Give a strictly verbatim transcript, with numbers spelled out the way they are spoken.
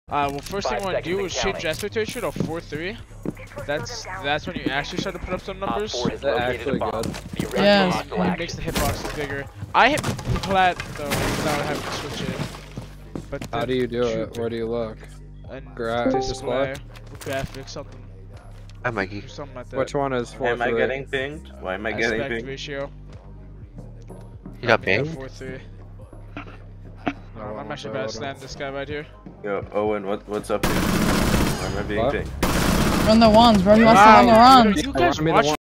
Uh, well, first thing Five you want to do seconds is and change expectation to four three. That's that's when you actually start to put up some numbers. Op four has Is that located actually a bomb. good? Be ready Yes. for hostile It action. makes the hitboxes bigger. I hit plat though without having to switch it. But How the do you do true- it? Where do you look? And Gra display? graphics, something, Hi, Mikey. or something like that. Which one is four Am I three? getting pinged? Why am I getting Aspect pinged? ratio. You got banged? four three. Oh, I'm actually well, about to slam this guy right here. Yo, Owen, what what's up here? Why am I being What? pinged? Run the ones, bro. He wants to run the Wow, runs. you guys Run me the watch one.